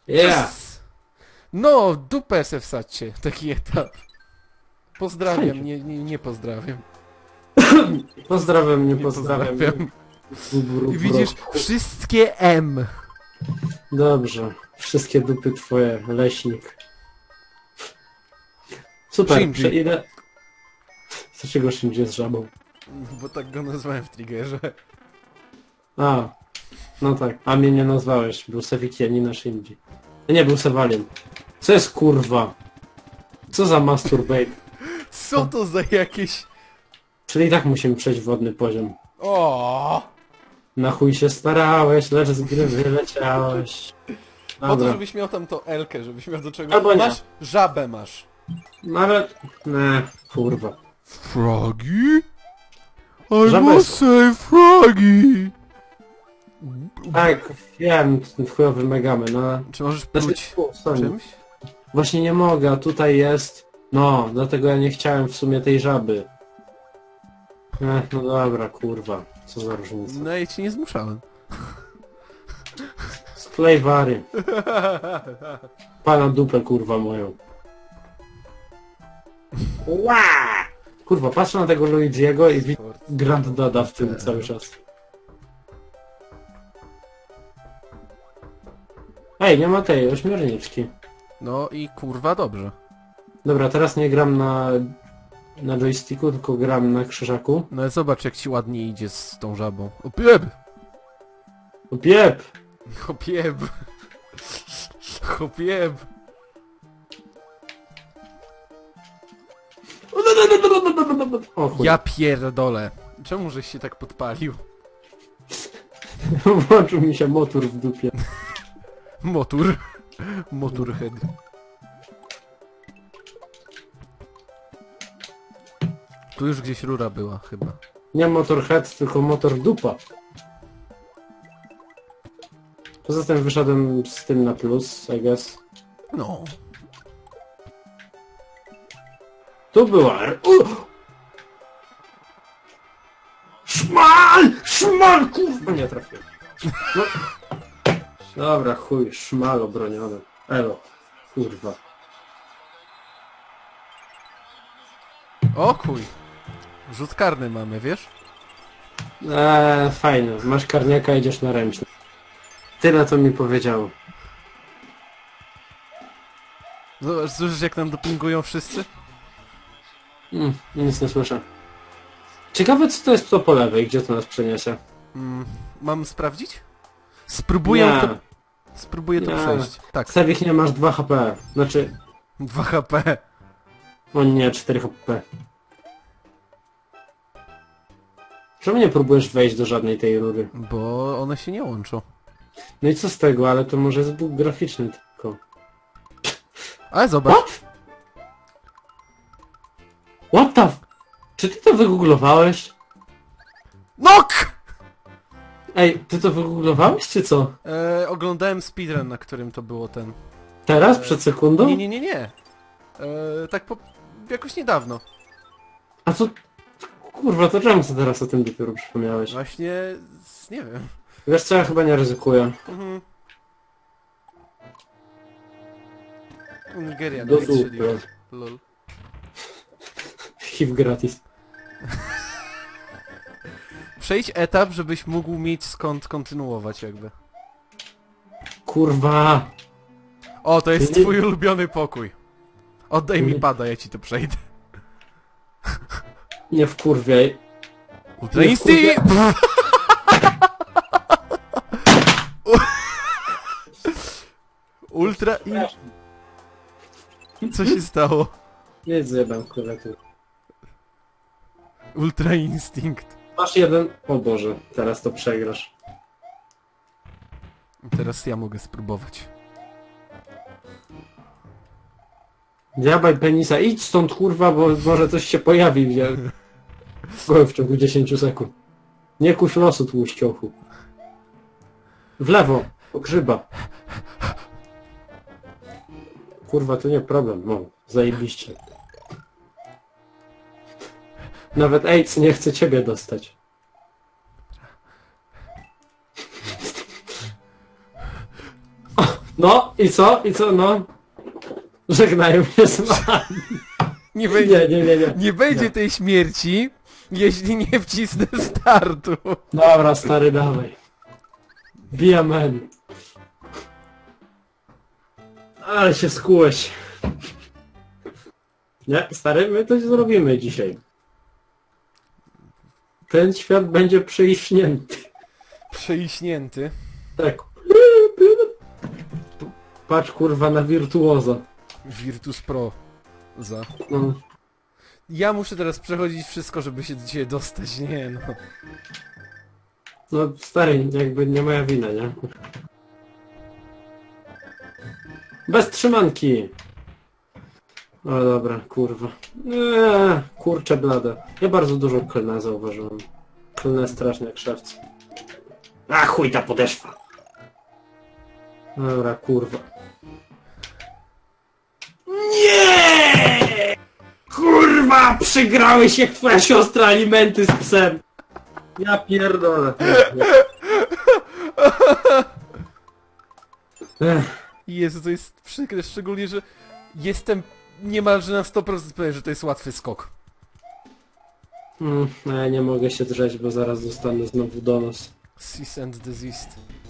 Yeah! Yes! No, dupę se wsadźcie, taki etap. Pozdrawiam, nie pozdrawiam. Pozdrawiam, nie Nie pozdrawiam. pozdrawiam. I widzisz, wszystkie M. Dobrze. Wszystkie dupy twoje, leśnik. Super, Shinji. idę... Dlaczego Shinji jest żabą? Bo tak go nazwałem w triggerze. A, no tak. A mnie nie nazwałeś. Był Sewikianina Shinji. Nie, był Sewalien. Co jest kurwa? Co za masturbate? Co to za jakieś... Czyli i tak musimy przejść wodny poziom. O! Na chuj się starałeś, lecz z gry wyleciałeś. Po to, Dobra. żebyś miał tam to Elkę, żebyś miał do czego... Albo nie. Masz? Żabę masz. No ale... Nie, kurwa. Froggy? Żaba I jest- must say Froggy! Tak, wiem, ten chujowy megamy, no. Czy możesz Znaczy, pluć Sony. czymś? Właśnie nie mogę, a tutaj jest... No, dlatego ja nie chciałem w sumie tej żaby. No dobra, kurwa. Co za różnica. No i ci nie zmuszałem. Sklej wary. Pana dupę, kurwa, moją. Ła! Kurwa, patrzę na tego Luigiego i widzę Grand Dada w tym cały czas. Ej, nie ma tej ośmiorniczki. No i kurwa dobrze. Dobra, teraz nie gram na joysticku, tylko gram na krzyżaku. No ale zobacz jak ci ładnie idzie z tą żabą. O pieb! Piep! O pieb! O pieb! O chuj. Ja pierdolę. Czemu żeś się tak podpalił? Włączył mi się motor w dupie. Motor. Motorhead. Tu już gdzieś rura była chyba. Nie motorhead, tylko motor dupa. Poza tym wyszedłem z tym na plus, I guess. No. Tu była... Szmal! Szmal, kurwa! Nie trafiłem. No. Dobra, chuj, szmal obroniony. Elo, kurwa. O chuj. Rzut karny mamy, wiesz? Fajne. Masz karniaka, idziesz na ręczny. Tyle to mi powiedziało. Zobacz, słyszysz jak nam dopingują wszyscy? Nic nie słyszę. Ciekawe co to jest to po lewej, gdzie to nas przeniesie. Mam sprawdzić? Spróbuję Nie. to... Spróbuję to Nie. przejść. Tak. Sewich nie masz 2 HP. Znaczy... 2 HP. O nie, 4 HP. Czemu nie próbujesz wejść do żadnej tej rury? Bo one się nie łączą. No i co z tego, ale to może jest bóg graficzny tylko. Ale zobacz. What the f... Czy ty to wygooglowałeś? NOK! Ej, ty to wygooglowałeś czy co? Oglądałem speedrun, na którym to było ten... Teraz? Przed sekundą? Nie. Tak po... jakoś niedawno. A co... Kurwa, to czemu co teraz o tym dopiero przypomniałeś? Właśnie... nie wiem. Wiesz co, ja chyba nie ryzykuję. Nigeria Do nawet dupy. strzeliła. Lol. HIV gratis. Przejdź etap, żebyś mógł mieć skąd kontynuować jakby. Kurwa! O, to jest Nie- twój ulubiony pokój. Oddaj mi Nie- pada, ja ci to przejdę. Nie wkurwiaj. Ultra Nie Instinct! Ultra Co się stało? Nie zjebam klawiaturę. Ultra Instinct. Masz jeden... O Boże, teraz to przegrasz. Teraz ja mogę spróbować. Diabaj penisa, idź stąd kurwa, bo może coś się pojawi w ciągu 10 sekund. Nie kuś losu tłuściochu. W lewo, po grzyba. Kurwa, to nie problem, no, zajebiście. Nawet AIDS nie chce ciebie dostać. No i co? I co? No. Żegnają mnie z wami. Nie będzie, Nie. nie będzie tej śmierci, jeśli nie wcisnę startu. Dobra, stary, dawaj. Be a man. Ale się skułeś. Nie, stary, my coś zrobimy dzisiaj. Ten świat będzie przeiśnięty. Przeiśnięty. Tak. Patrz kurwa na wirtuoza. Virtus Pro. No. Ja muszę teraz przechodzić wszystko, żeby się do ciebie dostać. Nie no. No stary, jakby nie moja wina, nie? Bez trzymanki! O dobra, kurwa. Kurczę blade. Ja bardzo dużo klnę zauważyłem. Klnę strasznie jak szewc. A chuj ta podeszwa! Dobra, kurwa. Nie! Kurwa! Przegrałeś jak twoja siostra alimenty z psem! Ja pierdolę. Jezu, to jest przykre, szczególnie, że jestem niemalże na 100% pewien, że to jest łatwy skok. No ja nie mogę się drzeć, bo zaraz dostanę znowu donos. Cease and desist.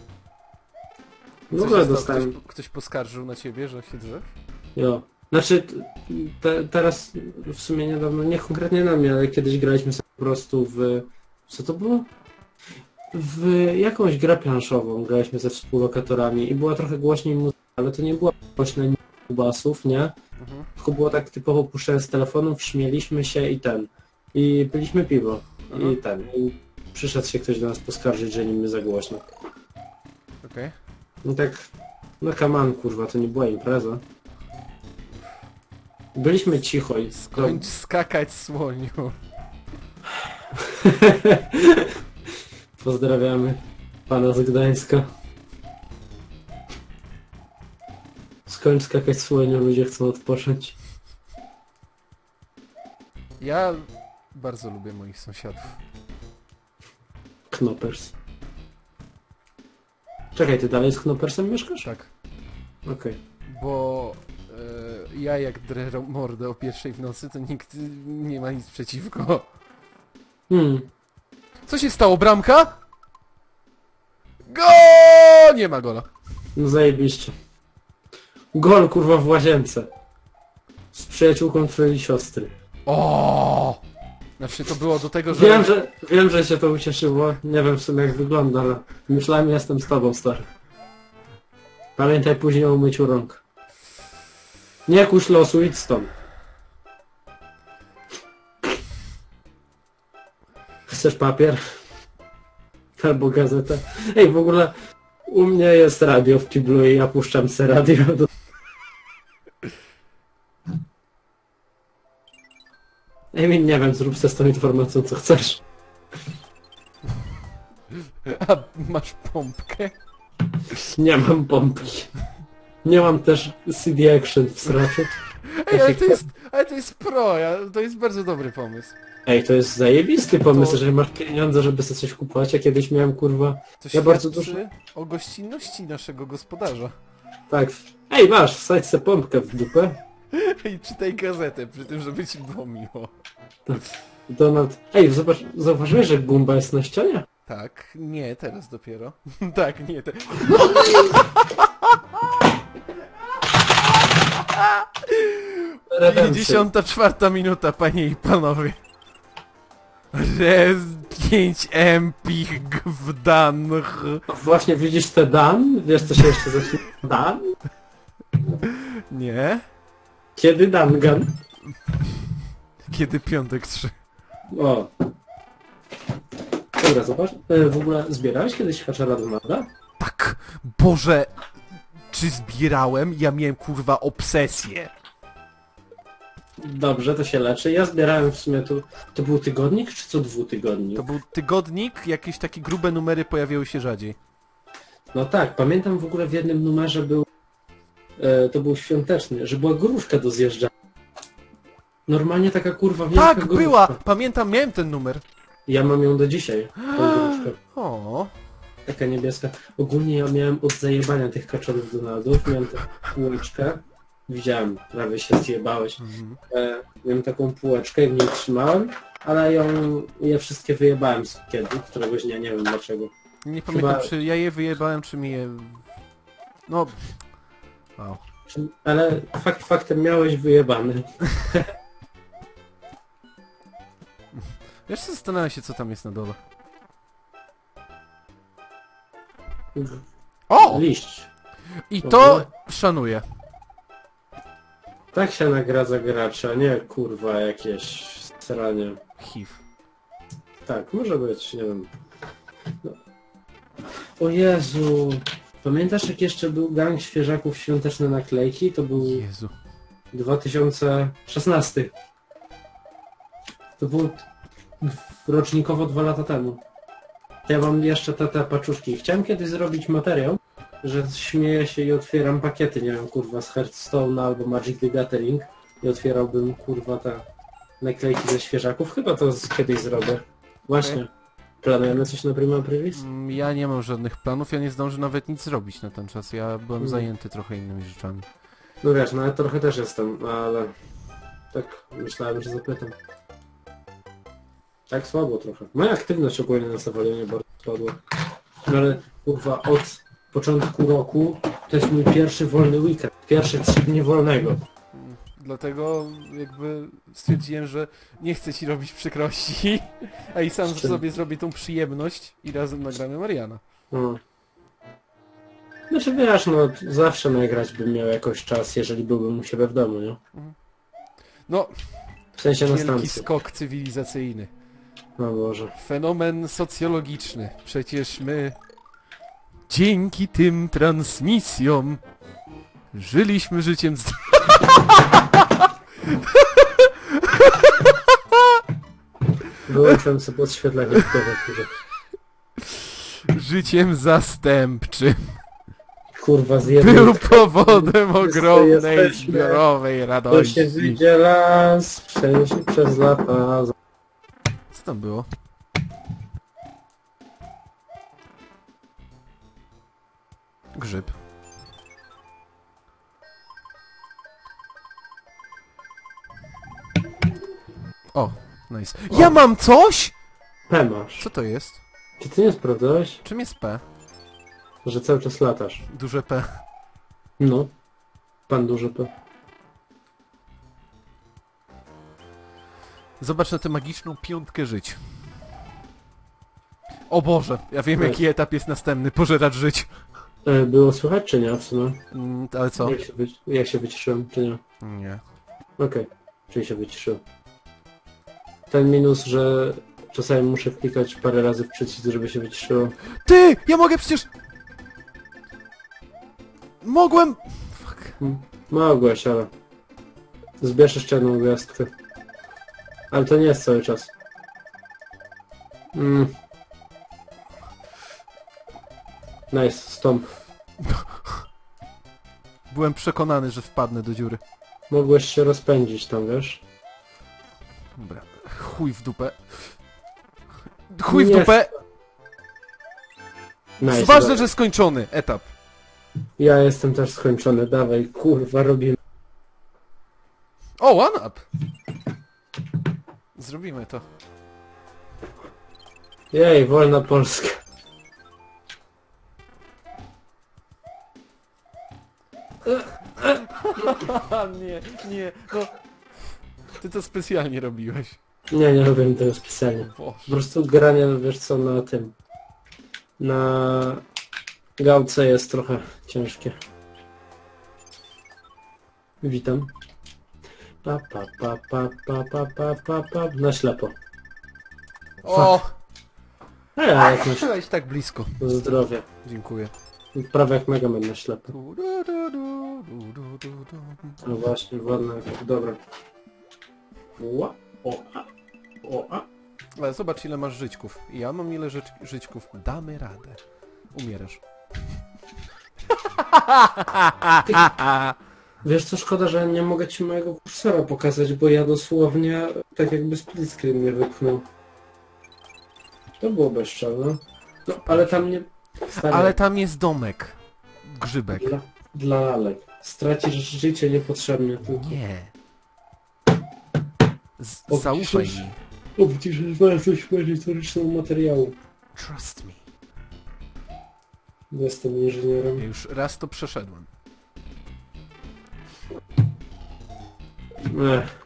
W Co ogóle się stało? dostałem. Ktoś poskarżył na ciebie, że się drzesz? Jo. Znaczy, teraz w sumie niedawno, nie konkretnie na mnie, ale kiedyś graliśmy sobie po prostu w... Co to było? W jakąś grę planszową graliśmy ze współlokatorami i była trochę głośniej muzyka, ale to nie była głośna basów, nie? Mhm. Tylko było tak typowo puszczone z telefonów, śmieliśmy się i ten. I piliśmy piwo. I ten. I przyszedł się ktoś do nas poskarżyć, że nim my za głośno. Okej. No tak, no kaman kurwa, to nie była impreza. Byliśmy cicho i... Skończ skakać, słoniu. Pozdrawiamy pana z Gdańska. Skończ skakać słoniu, ludzie chcą odpocząć. Ja bardzo lubię moich sąsiadów. Knoppers. Czekaj, ty dalej z Knoppersem mieszkasz? Tak. Okej. Bo ja jak drę mordę o 1 w nocy, to nikt nie ma nic przeciwko. Co się stało? Bramka? Go! Nie ma gola. No zajebiście. Gol kurwa w łazience. Z przyjaciółką twojej siostry. O! Znaczy to było do tego, że... Wiem, że się to ucieszyło. Nie wiem w sumie jak wygląda, ale myślałem, jestem z tobą, stary. Pamiętaj później o umyciu rąk. Nie kuś losu, idź stąd. Chcesz papier? Albo gazetę? Ej, w ogóle u mnie jest radio w kiblu i ja puszczam se radio do... Emil, nie wiem, zrób se z tą informacją co chcesz. A masz pompkę? Nie mam pompki. Nie mam też CD Action w sraczu. Ej, ale to jest pro, to jest bardzo dobry pomysł. Ej, to jest zajebisty pomysł, To- że masz pieniądze, żeby sobie coś kupować. Ja kiedyś miałem, kurwa... To Ja bardzo świadczy o gościnności naszego gospodarza. Tak. Ej, masz, wsadź se pompkę w dupę. I czytaj gazetę, przy tym, żeby ci było miło. Donald... Ej, zobacz, zauważyłeś, że Gumba jest na ścianie? Tak, nie, teraz dopiero. Tak, nie, te... Redemption. 54 minuta, panie i panowie. Rez 5 Empich Gdanch. Właśnie widzisz te Dan? Wiesz co się jeszcze zacznie? Dan? Nie? Kiedy Dangan? Kiedy piątek 3? O. Dobra, zobacz. W ogóle zbierałeś kiedyś Haczara Donalda? Tak, Boże, czy zbierałem? Ja miałem kurwa obsesję. Dobrze, to się leczy. Ja zbierałem w sumie tu... To był tygodnik, czy co dwutygodnik? To był tygodnik, jakieś takie grube numery pojawiały się rzadziej. No tak, pamiętam w ogóle w jednym numerze był... to był świąteczny, że była gruszka do zjeżdżania. Normalnie taka kurwa wielka Tak, gruszka. była! Pamiętam, miałem ten numer. Ja mam ją do dzisiaj, tą gruszkę. O, taka niebieska. Ogólnie ja miałem od zajebania tych kaczorów Donaldów, miałem taką półeczkę. Widziałem, prawie się zjebałeś. Miałem taką półeczkę i w niej trzymałem, ale je wszystkie wyjebałem z kiedy, któregoś dnia, nie wiem dlaczego. Nie pamiętam, Chyba- czy ja je wyjebałem, czy mi je... No... Wow. Ale faktem miałeś wyjebany. Jeszcze zastanawiam się, co tam jest na dole. O! Liść. I to szanuję. Tak się nagradza gracza, nie kurwa jakieś staranie. HIV. Tak, może być, nie wiem. No. O Jezu! Pamiętasz jak jeszcze był gang świeżaków świąteczne naklejki? To był Jezu. 2016. To było rocznikowo 2 lata temu. Ja mam jeszcze te paczuszki. Chciałem kiedyś zrobić materiał, że śmieję się i otwieram pakiety, nie wiem, kurwa, z Hearthstone albo Magic the Gathering i otwierałbym, kurwa, te naklejki ze świeżaków. Chyba to kiedyś zrobię. Właśnie. Planujemy coś na Prima Aprilis? Ja nie mam żadnych planów, ja nie zdążę nawet nic zrobić na ten czas. Ja byłem zajęty trochę innymi rzeczami. No wiesz, no ja trochę też jestem, ale tak myślałem, że zapytam. Tak słabo trochę. Moja aktywność ogólnie na Savalonie bardzo spadła. No ale kurwa, od początku roku to jest mój pierwszy wolny weekend. Pierwsze 3 dni wolnego. Dlatego jakby stwierdziłem, że nie chcę ci robić przykrości, a i sam Z czym? sobie zrobię tą przyjemność i razem nagramy Mariana. No. Znaczy wiesz, no zawsze nagrać bym miał jakoś czas, jeżeli byłbym u siebie w domu, nie? No, W sensie na wielki stacji. skok cywilizacyjny. No Boże. Fenomen socjologiczny. Przecież my dzięki tym transmisjom żyliśmy życiem Wyłączyłem sobie podświetlenie w klawiaturze. życiem zastępczym. Kurwa, zjebał. Był powodem ogromnej jesteśmy. zbiorowej To się radości. wyjdzie las, przejść przez lata. Co tam było? Grzyb. O, nice. Ja mam coś?! P masz. Co to jest? Czy ty nie sprawdzałeś, Czym jest P? że cały czas latasz? Duże P. No. Pan duży P. Zobacz na tę magiczną piątkę żyć. O Boże, ja wiem Weź. jaki etap jest następny. Pożeracz żyć. Było słychać czy nie w sumie? Ale co? Jak się wyciszyłem, czy nie? Nie. Okej. Czyli się wyciszyłem. Ten minus, że czasami muszę klikać parę razy w przycisk, żeby się wyciszyło. Ty! Ja mogę przecież... Mogłem... Fuck. Mogłeś, ale... Zbierz jeszcze jedną gwiazdkę. Ale to nie jest cały czas. Nice, stąp. Byłem przekonany, że wpadnę do dziury. Mogłeś się rozpędzić tam, wiesz? Dobra. Chuj w dupę. Chuj w Nie. dupę! Nice, Ważne, dobra. że skończony etap. Ja jestem też skończony, dawaj, kurwa, robimy. O, one up! Zrobimy to. Jej, wolna Polska. nie, nie, no... Ty to specjalnie robiłeś. Nie robię tego specjalnie. Boże. Po prostu granie, wiesz co, na tym... Na... gałce jest trochę ciężkie. Witam. Pa, pa, pa, pa, pa, pa, pa, pa, pa. Na ślepo. O! Jak na Byłeś tak blisko. zdrowie. Dziękuję. Prawie jak Mega Man na ślepo. No właśnie, ładne. Dobra. Ła, o, a, o, a. Ale zobacz ile masz żyćków. Ja mam ile żyćków. Damy radę. Umierasz. Wiesz co, szkoda, że nie mogę ci mojego kursora pokazać, bo ja dosłownie tak jakby split screen mnie wypchnął. To było bezczelne. No, ale tam nie... Stary, Ale tam jest domek. Grzybek. dla lalek. Stracisz życie niepotrzebnie tylko. Nie. O, Zaufaj widzisz? mi. Obciążasz wartość merytoryczną materiału. Trust me. Jestem inżynierem. Ja już raz to przeszedłem. Ech.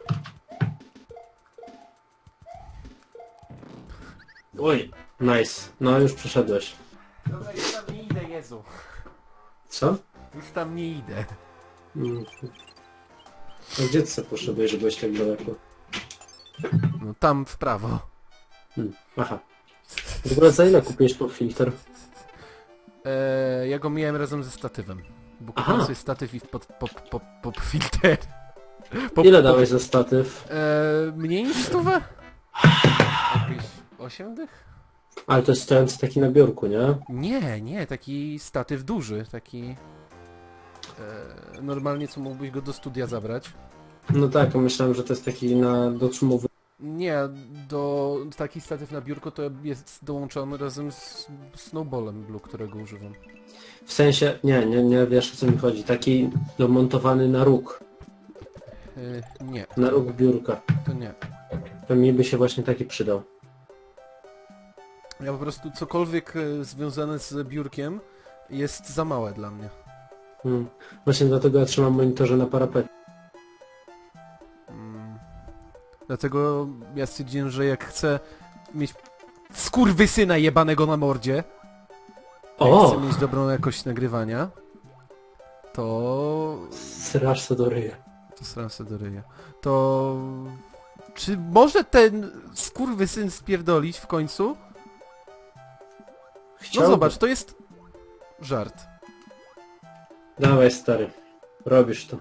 Oj, nice. No już przeszedłeś. Dobra, już tam nie idę, Jezu. Co? Już tam nie idę. Mm. A gdzie ty sobie poszedłeś, że byłeś tak daleko? No tam w prawo. Aha. W ogóle za ile kupiłeś pop filter? Ja go miałem razem ze statywem. Bo Aha. kupiłem sobie statyw i pop filter. Ile dałeś za statyw? Mniej niż 100? Jakieś 8 dych? Ale to jest stojący taki na biurku, nie? Nie, nie, taki statyw duży, taki... normalnie co mógłbyś go do studia zabrać. No tak, a myślałem, że to jest taki na documowy. Nie, taki statyw na biurko to jest dołączony razem z snowballem blue, którego używam. W sensie, nie wiesz o co mi chodzi. Taki domontowany na róg. Nie, Na róg biurka. to nie. To mi by się właśnie taki przydał. Ja po prostu cokolwiek związane z biurkiem jest za małe dla mnie. Właśnie dlatego ja trzymam monitorze na parapecie. Dlatego ja stwierdziłem, że jak chcę mieć skurwysyna jebanego na mordzie, jak O! chcę mieć dobrą jakość nagrywania, to... Srasz se do ryja. To sram se do ryja. To... Czy może ten skurwysyn spierdolić w końcu? No Chciałbym. zobacz, to jest... żart. Dawaj stary. Robisz to.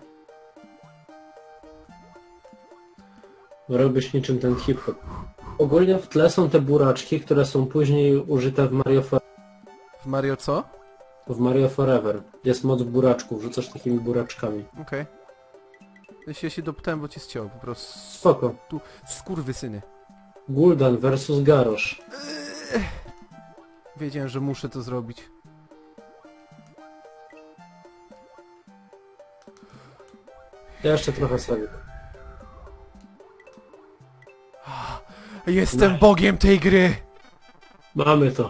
Robisz niczym ten hip-hop. Ogólnie w tle są te buraczki, które są później użyte W Mario co? w Mario Forever. Jest moc buraczków, rzucasz takimi buraczkami. Okej. Ja się dopytałem, bo cię ścięło po prostu. Spoko. Tu skurwysyny. Gul'dan versus Garrosh. Wiedziałem, że muszę to zrobić. Ja jeszcze trochę sobie. Jestem Nice. bogiem tej gry! Mamy to.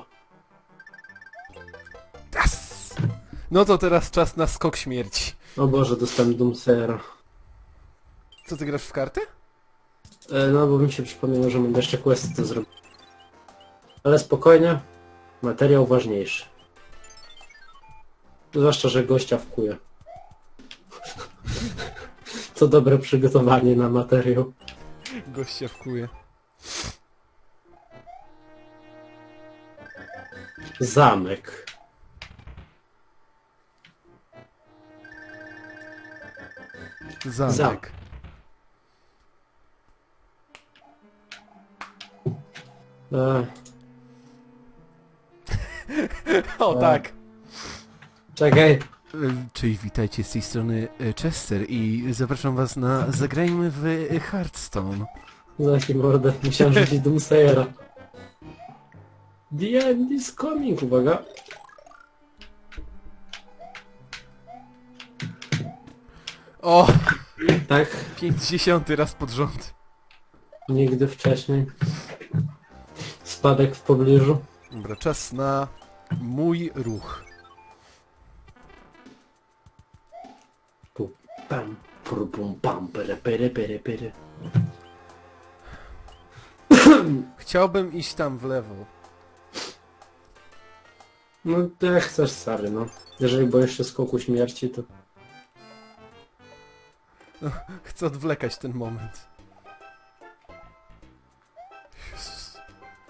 Yes! No to teraz czas na skok śmierci. O Boże, dostałem Doomsayera. Co, ty grasz w karty? No bo mi się przypomniało, że będę jeszcze questy to zrobić. Ale spokojnie. Materiał ważniejszy. Zwłaszcza, że gościa wkuje. To dobre przygotowanie na materiał. Gość się wkuje. Zamek. Zamek. E, O tak! czekaj. Cześć, witajcie z tej strony Chester i zapraszam was na Zagrajmy w Hearthstone. Zamknij mordę. Musiałem rzucić Doomsayera. The end is coming. Uwaga. O! Tak. 50 raz pod rząd. Nigdy wcześniej. Spadek w pobliżu. Dobra, czas na mój ruch. Pum, pam, pum, pam, pere, pere, pere, pere. Chciałbym iść tam w lewo. No to jak chcesz, stary, no. Jeżeli boisz się skoku śmierci, to... Chcę odwlekać ten moment. Jezus.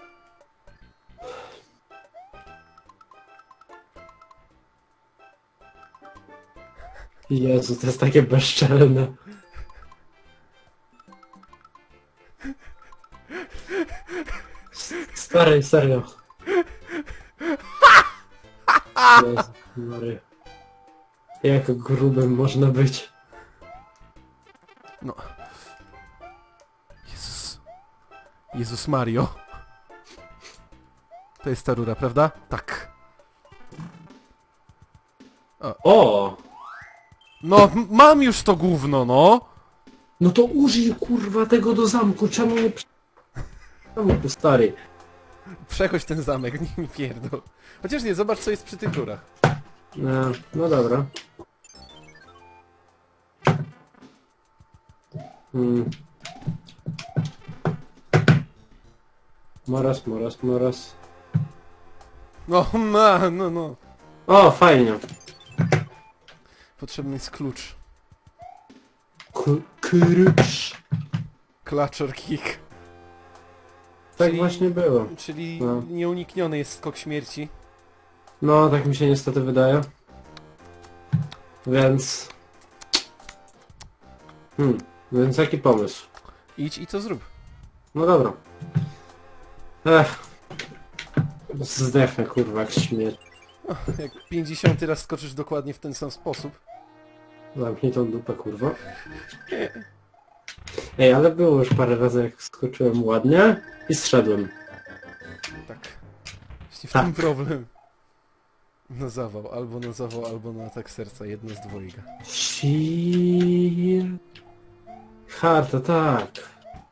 Jezu, to jest takie bezczelne. Stary, serio. Jezu, Mary. Jak grubym można być. No. Jezus. Jezus Mario. To jest ta rura, prawda? Tak. O! No, mam już to gówno, no! No to użyj kurwa tego do zamku, czemu nie zamku, stary? Przechodź ten zamek, nie mi pierdol. Chociaż nie, zobacz co jest przy tych rurach. No dobra. Moraz. No. O, fajnie. Potrzebny jest klucz. Klucz. Clutch or kick. Tak Czyli- właśnie było. Czyli No. nieunikniony jest skok śmierci. No, tak mi się niestety wydaje. Więc... Więc jaki pomysł? Idź i to zrób. No dobra. Zdechnę kurwa jak śmierć. Jak 50 raz skoczysz dokładnie w ten sam sposób. Zamknij tą dupę kurwa. Ej, ale było już parę razy jak skoczyłem ładnie i zszedłem. Tak. Właśnie w Tak. tym problem. Na zawał, albo na atak serca. Jedno z dwojga. Sheer... Heart attack.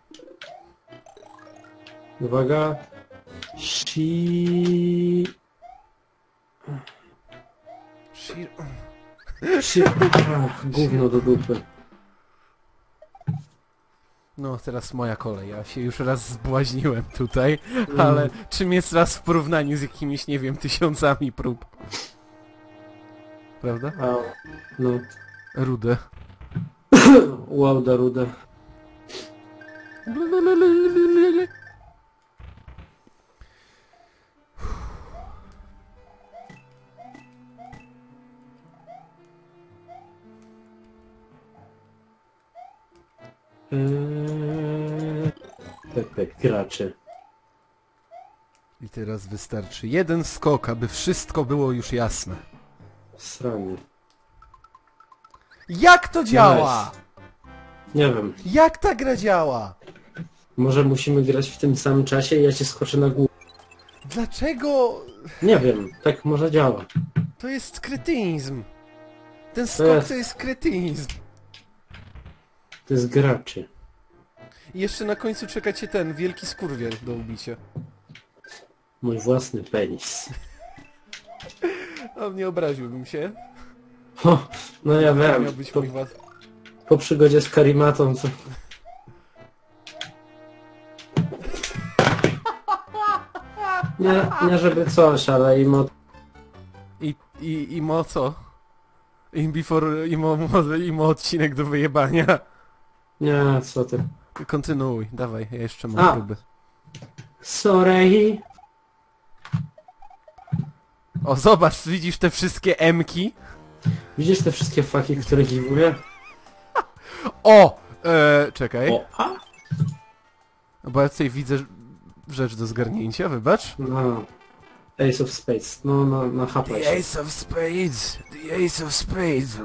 Uwaga. Gówno do dupy. No, teraz moja kolej. Ja się już raz zbłaźniłem tutaj, ale czym jest raz w porównaniu z jakimiś, nie wiem, tysiącami prób? Prawda? No. Rudę. Wow, da rudę. Pepe, gracze. I teraz wystarczy jeden skok, aby wszystko było już jasne. Sranie. Jak to działa? Nie wiem. Jak ta gra działa? Może musimy grać w tym samym czasie i ja cię skoczę na głowę. Dlaczego? Nie wiem, tak może działa. To jest kretynizm. Ten skok to jest kretynizm. To jest graczy. I jeszcze na końcu czeka cię ten wielki skurwiel do ubicia. Mój własny penis. A nie obraziłbym się. No ja To wiem. miał być mój Po przygodzie z Karimatą, co... Nie żeby coś, ale Imo co? Imo odcinek do wyjebania. Nie, co ty. Kontynuuj, dawaj, ja jeszcze mam próby. Sorry. O, zobacz, widzisz te wszystkie M-ki? Widzisz te wszystkie faki, które giwuję? O! Czekaj. O, a? Bo ja tutaj widzę rzecz do zgarnięcia, wybacz. No. Ace of Spades. No, na hapla się. Ace of Spades! The Ace of Spades!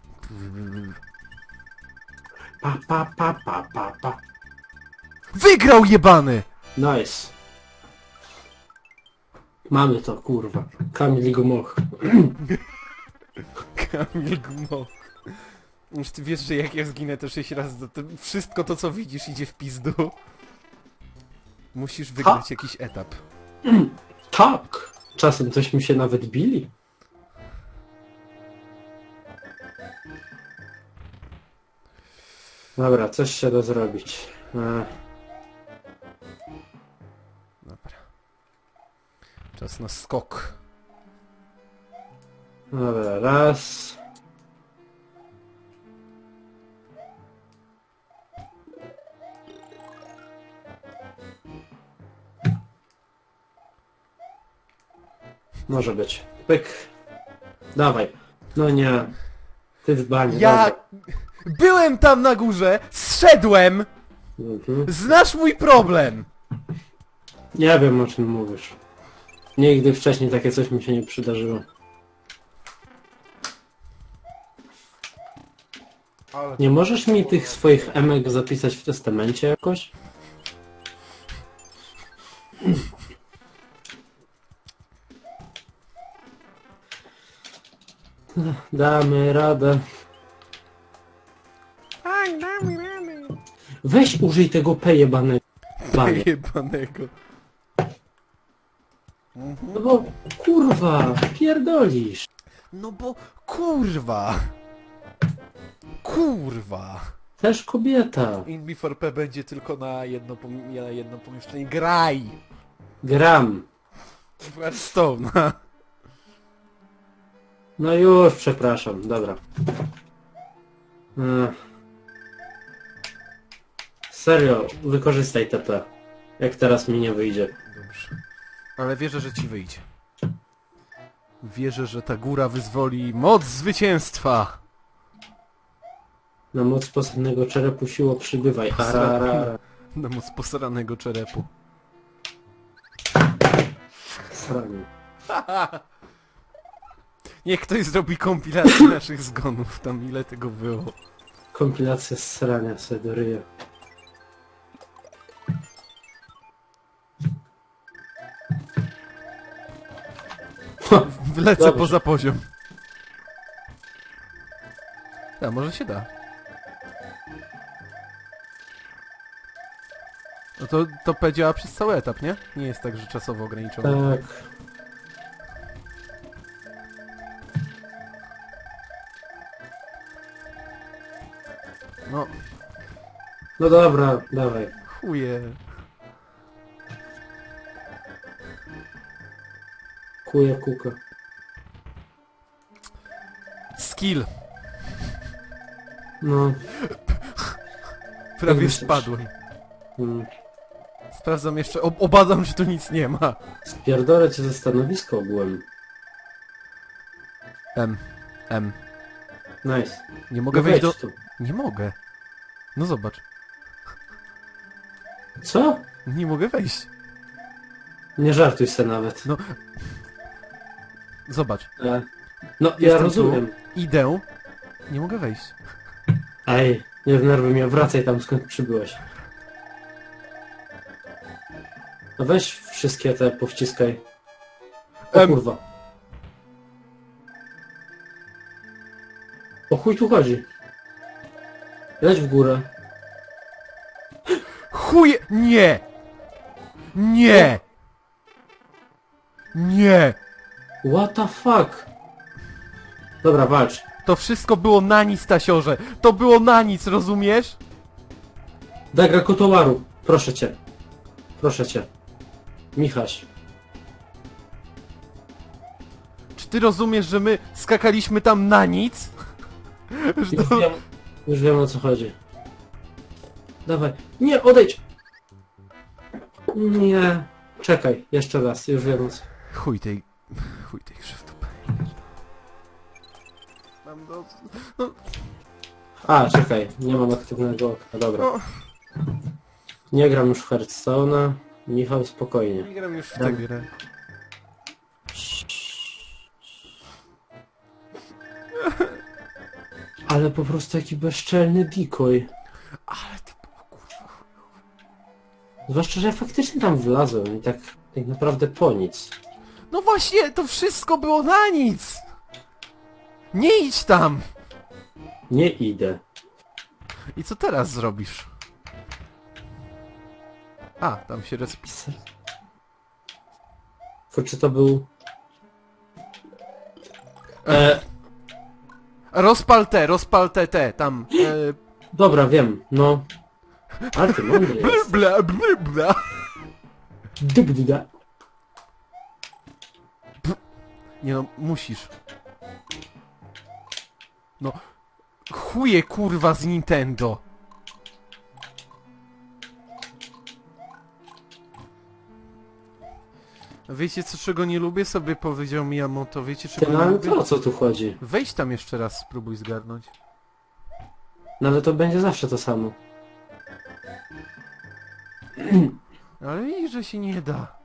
Pa. Wygrał jebany! Nice. Mamy to, kurwa. Kamil Gomoch. Kamil Gmo. Już ty wiesz, że jak ja zginę to 6 razy, to wszystko to co widzisz idzie w pizdu. Musisz wygrać jakiś etap. Tak! Czasem coś mi się nawet bili. Dobra, coś się da zrobić. Dobra. Czas na skok. Dobra, raz. Może być. Pyk. Dawaj. No nie. Ty dzbanie. Ja... dobra. Byłem tam na górze, zszedłem! Mhm. Znasz mój problem! Nie wiem o czym mówisz. Nigdy wcześniej takie coś mi się nie przydarzyło. Nie możesz mi tych swoich emek zapisać w testamencie jakoś? damy radę. Tak, damy radę. Weź użyj tego P jebanego. Panie. Jebanego. No bo kurwa, pierdolisz. No bo kurwa. Kurwa. Też kobieta. In Before P będzie tylko na jedno pomieszczenie. Graj! Gram. Hearthstone. No już, przepraszam, dobra. Serio, wykorzystaj TP. Jak teraz mi nie wyjdzie. Dobrze. Ale wierzę, że ci wyjdzie. Wierzę, że ta góra wyzwoli moc zwycięstwa. Na moc posępnego czerepu siło przybywaj. Arara. Na moc posranego czerepu. Sranie. Niech ktoś zrobi kompilację naszych zgonów. Tam ile tego było. Kompilacja srania sobie do ryja. Wlecę Dobrze. poza poziom. A, może się da. No to P działa przez cały etap, nie? Nie jest tak, że czasowo ograniczone. Tak. No, No dobra, dawaj. chuje. Kuje kuka. Skill. No. Prawie myślisz? spadłem. Mm. Sprawdzam jeszcze, obadam, czy tu nic nie ma. Spierdolę cię ze stanowiska ogółem. M. Nice. Nie mogę No wejść wejdź do... tu. Nie mogę. No zobacz. Co? Nie mogę wejść. Nie żartuj se nawet. No. Zobacz. No, ja Jestem rozumiem. Idę. Nie mogę wejść. Ej, nie denerwuj mnie, wracaj tam skąd przybyłeś. No weź wszystkie te powciskaj. O kurwa. O chuj tu chodzi. Leć w górę. Chuje! Nie! Nie! Nie! What the fuck? Dobra, walcz. To wszystko było na nic, Tasiorze! To było na nic, rozumiesz? Dagra kotołaru. Proszę cię. Proszę cię. Michaś. Czy ty rozumiesz, że my skakaliśmy tam na nic? Że to... Już wiem o co chodzi. Dawaj. Nie, odejdź! Nie. Czekaj, jeszcze raz, już wiem o co. Chuj tej grze w dupę. Mam do... No, A, czekaj, nie mam aktywnego oka, dobra. no, Nie gram już w Hearthstone'a. Michał, spokojnie. nie gram już w tę Gram. grę. Ale po prostu jaki bezczelny decoy. Ale to było kurwa... Zwłaszcza, że ja faktycznie tam wlazłem i tak naprawdę po nic. No właśnie, to wszystko było na nic! Nie idź tam! Nie idę. I co teraz zrobisz? A, tam się respi... Czy to był... Rozpal te, tam... Dobra, wiem, no. Ale ty mądry jest. bla, bla, bla. Dubdida. Nie no, musisz. No... Chuje kurwa z Nintendo. Wiecie co, czego nie lubię? Sobie powiedział Miyamoto. Wiecie Ty, czego no nie ale lubię? to o co tu chodzi? Wejdź tam jeszcze raz, spróbuj zgarnąć. No ale to będzie zawsze to samo. Ale widzisz, że się nie da.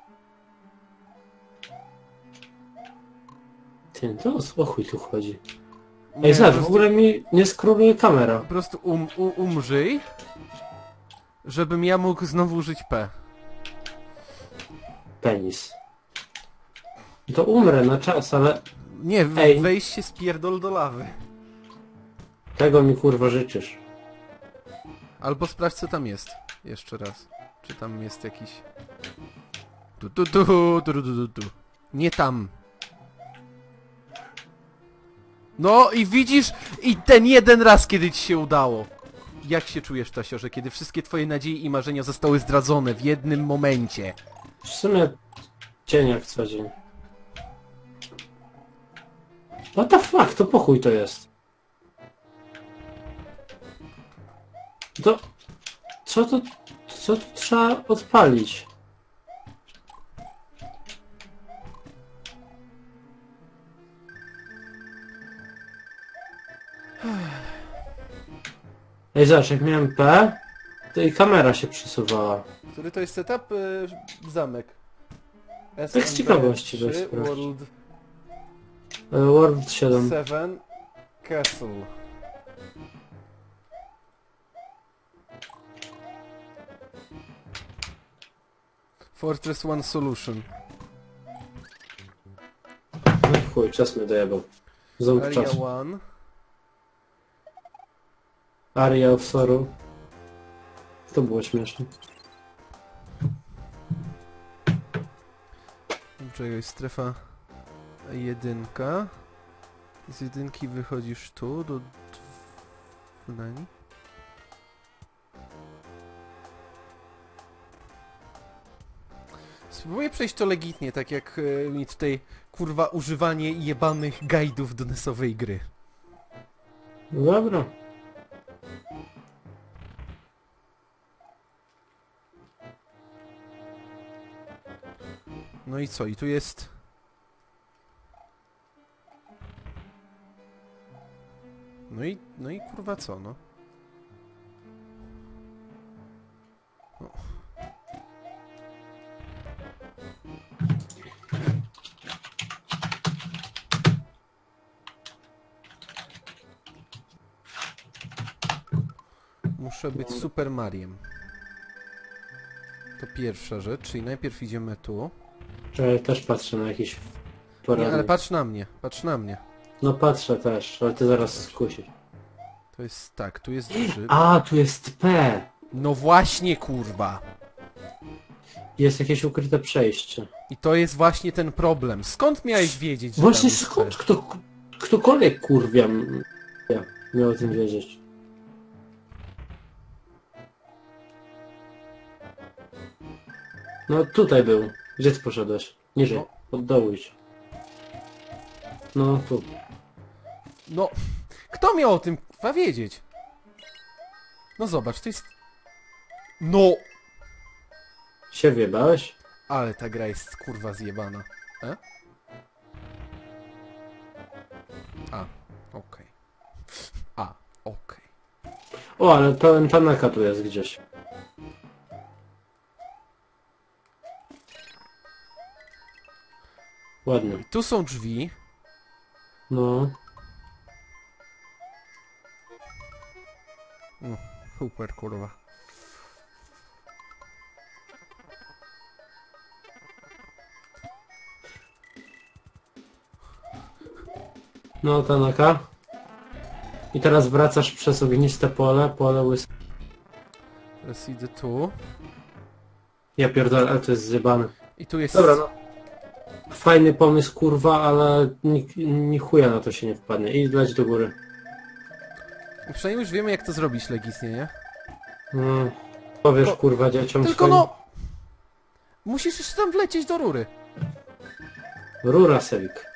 Ty, to o chuj tu chodzi. Nie, Ej, zobacz, po w prostu- ogóle mi nie skróluje kamera. Po prostu umrzyj, żebym ja mógł znowu użyć P. Penis. To umrę na czas, ale... Nie, Ej. weź się spierdol do lawy. Tego mi kurwa życzysz. Albo sprawdź co tam jest. Jeszcze raz. Czy tam jest jakiś... Tu. Nie tam. No i widzisz, i ten jeden raz, kiedy ci się udało. Jak się czujesz, Tasiorze, kiedy wszystkie twoje nadzieje i marzenia zostały zdradzone w jednym momencie? W sumie dzień jak co dzień. What the fuck, to po chuj to jest. To... Co tu trzeba odpalić? Ej, zobacz, jak miałem P, to i kamera się przesuwała. Który to jest setup? Zamek. Tak z ciekawości weź SMB3 sprawdź. World World 7. 7 Castle. Fortress One Solution. No chuj, czas mnie dojebał. Ząb Area czasu. 1. Aria of Sorrow. To było śmieszne. Czekaj, strefa 1. Z 1 wychodzisz tu do... Nani? Spróbuję przejść to legitnie, tak jak mi tutaj kurwa używanie jebanych guidów do nesowej gry. No dobra. No i co? I tu jest... No i kurwa co, no? O. Muszę być Super Mariem. To pierwsza rzecz, czyli najpierw idziemy tu. Ja też patrzę na jakiś Nie, poradnik. ale patrz na mnie, patrz na mnie. No patrzę też, ale ty zaraz skusisz. To jest tak, tu jest grzyb. A, tu jest P! No właśnie, kurwa. Jest jakieś ukryte przejście. I to jest właśnie ten problem. Skąd miałeś wiedzieć, że Właśnie tam jest skąd P? ktokolwiek kurwia miał o tym wiedzieć. No tutaj był. Gdzie ty poszedłeś? Niżej. No. Od dołu idź. No tu. No, kto miał o tym kurwa wiedzieć? No zobacz, to jest... No! Się wjebałeś? Ale ta gra jest kurwa zjebana. E? A, okej. A, okej. O, ale pełen Tanaka tu jest gdzieś. Ładnie. Tu są drzwi. No. Super, kurwa. No, Tanaka. I teraz wracasz przez ogniste pole łys... Teraz idę tu. Ja pierdolę, ale to jest zjebane. I tu jest... Dobra, no. Fajny pomysł, kurwa, ale ni chuja na to się nie wpadnie. I leć do góry. Przynajmniej już wiemy jak to zrobić legitnie, nie? Powiesz, Tylko- kurwa, dzieciom Tylko swoim. no... Musisz jeszcze tam wlecieć do rury. Rura, Sewik.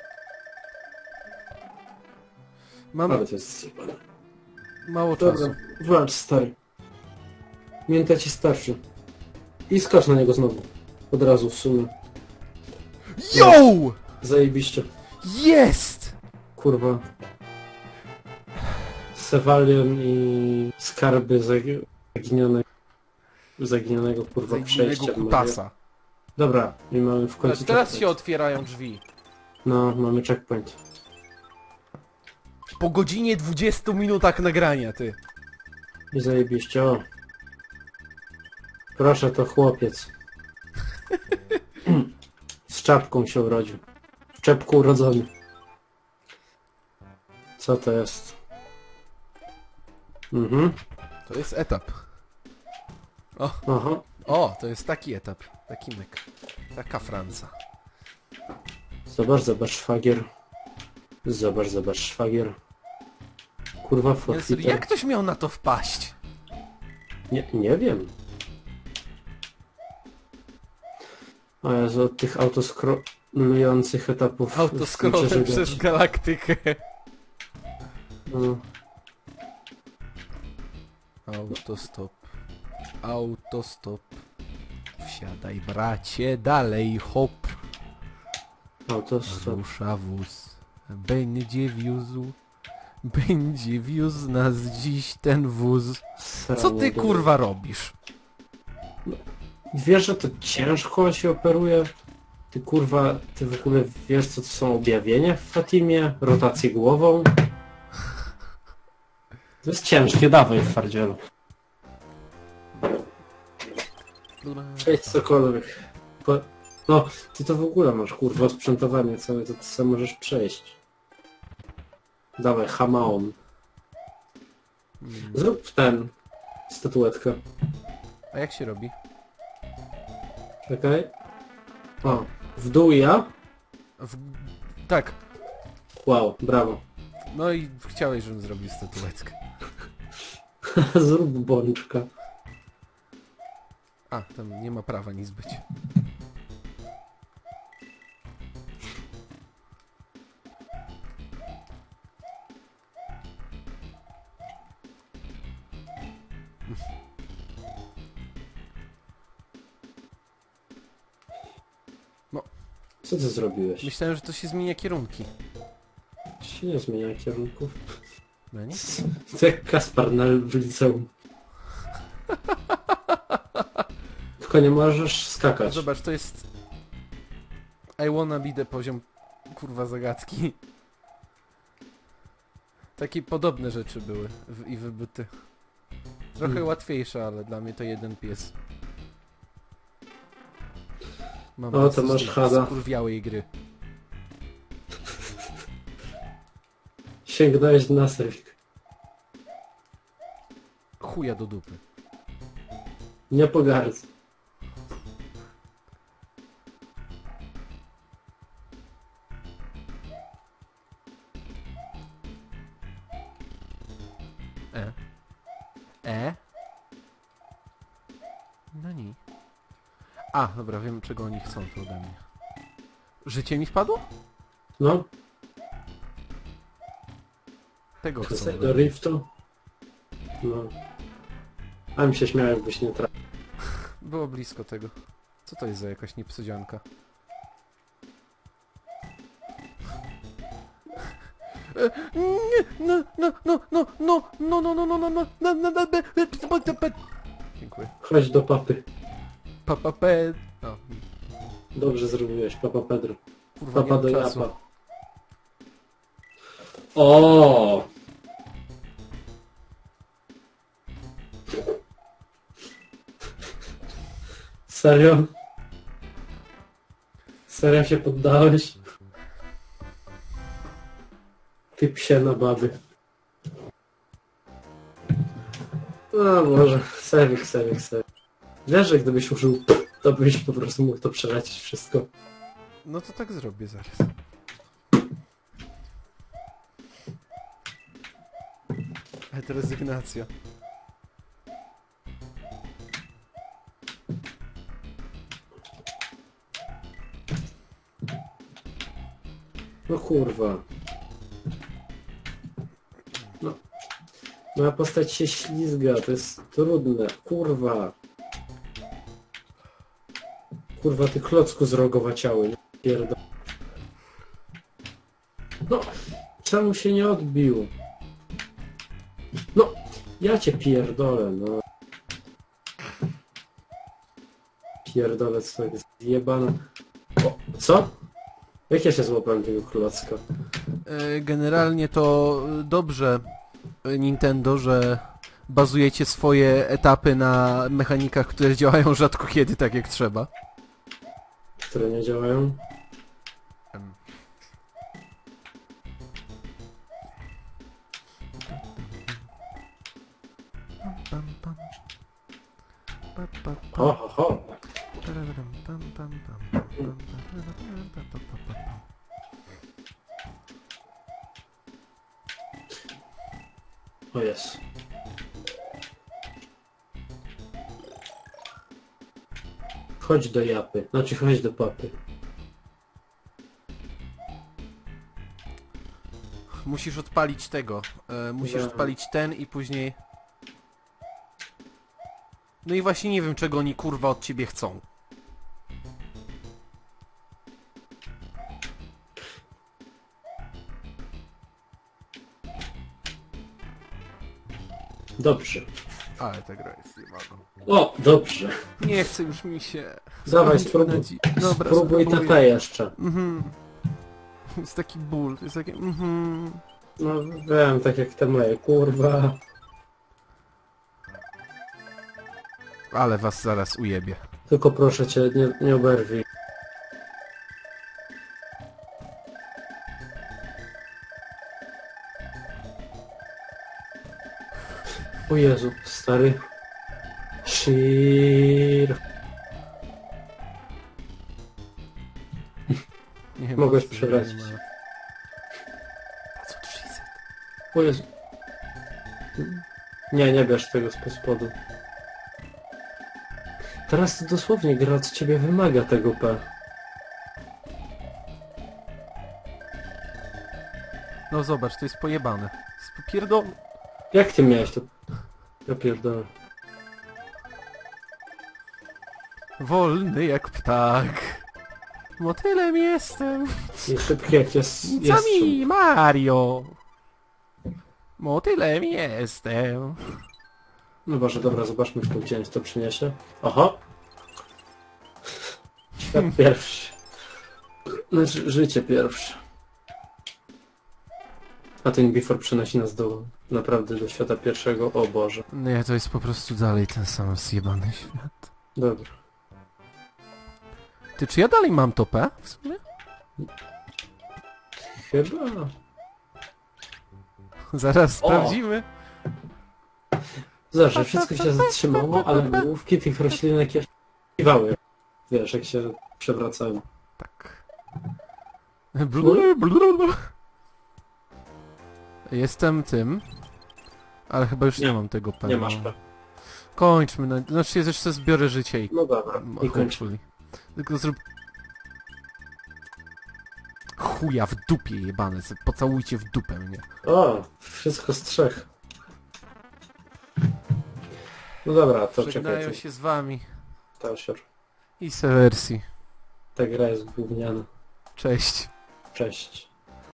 Mam Ale to jest zjebane. mało czasu. Dobra, walcz, stary. Mięta ci starczy. I skacz na niego znowu. Od razu w sumie. Yo! Zajebiście. Jest! Kurwa. Sewalion i skarby zaginionego kurwa Zaginionego przejścia. kutasa. Dobra, i mamy w końcu Teraz checkpoint. się otwierają drzwi. No, mamy checkpoint. Po godzinie 20 minutach nagrania, ty. I zajebiście, o. Proszę, to chłopiec. Z czapką się urodził. W czepku urodzony. Co to jest? Mhm. To jest etap. Aha. O, to jest taki etap. Taki myk. Taka Franca. Zobacz, zobacz szwagier. Zobacz, zobacz szwagier. Kurwa, Jezu, forfiter. jak ktoś miał na to wpaść? Nie wiem. O Jezu, od tych autoskrolujących etapów... Autoskrolem przeżywać. przez galaktykę. No. Autostop. Autostop. Wsiadaj, bracie, dalej, hop. Autostop. Rusza wóz. Będzie wiózł nas dziś ten wóz. Co ty, kurwa, robisz? Wiesz, że to ciężko się operuje? Ty kurwa, ty w ogóle wiesz, co to są objawienia w Fatimie? Rotację głową? To jest ciężkie, dawaj w twardzielu. Przejdź cokolwiek. No, ty to w ogóle masz kurwa sprzętowanie całe, to ty sam możesz przejść. Dawaj, hamaon. Zrób ten statuetkę. A jak się robi? Czekaj. O, w dół ja? Tak. Wow, brawo. No i chciałeś, żebym zrobił statuetkę. Zrób bączka. A, tam nie ma prawa nic być. Co ty zrobiłeś? Myślałem, że to się zmienia kierunki. Się nie zmienia kierunków. No nie? To jak Kaspar w liceum. Tylko nie możesz skakać. Zobacz, to jest... I wanna be the poziom, kurwa, zagadki. Takie podobne rzeczy były i wybyty. Trochę łatwiejsze, ale dla mnie to jeden pies. Mam O, to dosyć masz tej hada. skurwiałej gry. Sięgnąłeś na sewik. Chuja do dupy. Nie pogardz. No nie. A, dobra, wiem czego oni chcą tu ode mnie. Życie mi wpadło? No, Tego chcą wracaj ode do mnie. riftu. No. A mi się śmiał, jakbyś nie trafił. Było blisko tego. Co to jest za jakaś niepsodzianka? Nie, Dziękuję. Chodź do papy. Papapę. O, Dobrze zrobiłeś, papa Pedro. kurwa, nie Papa do mam czasu. japa. O! Serio? Serio się poddałeś? Ty psie na baby. No może, sewik. Wiesz, że gdybyś użył, to byś po prostu mógł to przelecieć wszystko. No to tak zrobię zaraz. Ale to rezygnacja. No kurwa. No. Moja postać się ślizga, to jest trudne. Kurwa. Kurwa, ty klocku zrogowaciały. Pierdol. No. Czemu się nie odbił? No. Ja cię pierdolę, no. Pierdolę, co jest zjebane. O, co? Jak ja się złapałem tego klocka? Generalnie to dobrze Nintendo, że bazujecie swoje etapy na mechanikach, które działają rzadko kiedy tak jak trzeba. Które nie działają? pam, pam. Pa, pa, pa. Ho, ho, ho. Pararam, pam, pam, pam, pam, pam, pa, pa, pa, pa, pa. O jest. Chodź do japy. Znaczy chodź do papy. Musisz odpalić tego. Musisz Dobra. odpalić ten i później... No i właśnie nie wiem, czego oni kurwa od ciebie chcą. Dobrze. Ale ta gra jest zjebana. O, dobrze. Nie chce już mi się. Dawaj, Spróbuj spróbuj. Dobra, Spróbuj spróbuję. TP jeszcze. Mhm. Jest taki ból, to jest takie... Mhm. No wiem, tak jak te moje, kurwa. Ale was zaraz ujebie. Tylko proszę cię, nie oberwij. O Jezu, stary. Shir. Nie Mogłeś po prostu przelecieć. nie ma. Co to jest? O Jezu. Nie bierz tego z spodu. Teraz to dosłownie gra od ciebie wymaga tego P. No zobacz, to jest pojebane. Jest popierdol... Jak ty miałeś to? Ja pierdolę. Wolny jak ptak. Motylem jestem. I szybki jak jest strzał. Nicami Mario. Motylem jestem. No Boże, dobra, zobaczmy w gdzie to przyniesie. Oho! Świat pierwszy. Znaczy, życie pierwsze. A ten Before przenosi nas naprawdę do świata pierwszego. O Boże. Nie, to jest po prostu dalej ten sam zjebany świat. Dobra. Ty, czy ja dalej mam topę w sumie? Chyba... Zaraz O! sprawdzimy. Zobacz, że wszystko się zatrzymało, ale główki tych roślinek jeszcze kiwały. Wiesz, jak się przewracają. Tak. Blub. Jestem tym. Ale chyba już nie mam tego P. Nie masz P. Kończmy. Znaczy, jeszcze zbiorę życie i... No dobra, i kończ. hopefully. Tylko zrób... Chuja w dupie jebane. Pocałujcie w dupę mnie. O, wszystko z trzech. No dobra, to Żegnają czekaj. się z wami. Tasior. I Sewersji. Ta gra jest gówniana. Cześć. Cześć.